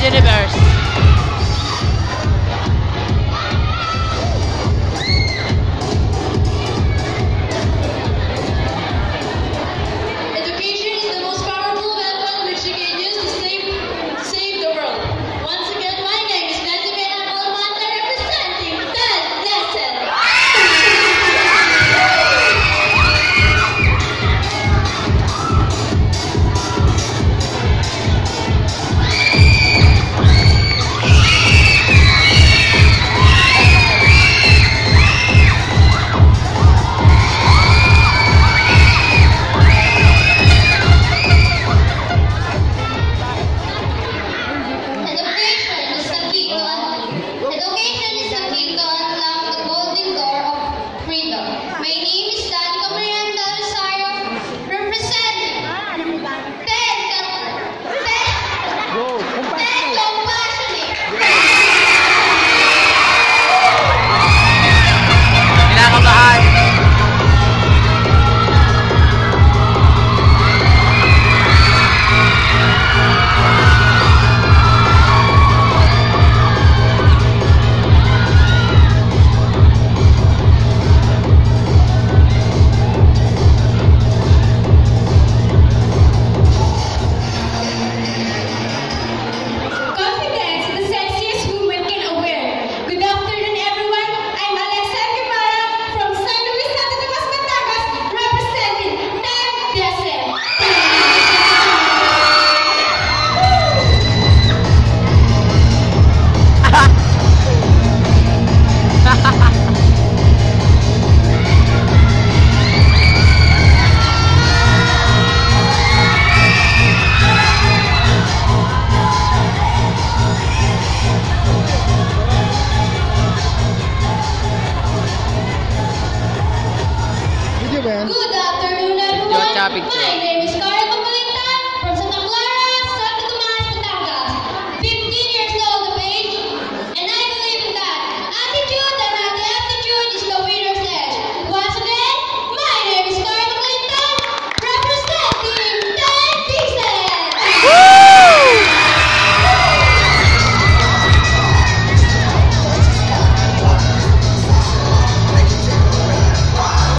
Universe. Education is the most powerful weapon which you can use to save the world. Once again, my name is Nancy Alamanta, representing 10 Lesson. Education is the key to unlock the golden door of freedom. My name is Danica Miranda Rosario, representing 10 compassionate. Kinakabahan. Confidence is the sexiest woman can wear. Good afternoon, everyone. I'm Alexa Guevara from San Luis Santo Tomas, Batangas, representing 10 Desert. Video ba yan? Good afternoon, everyone. Your topic, My name is Carla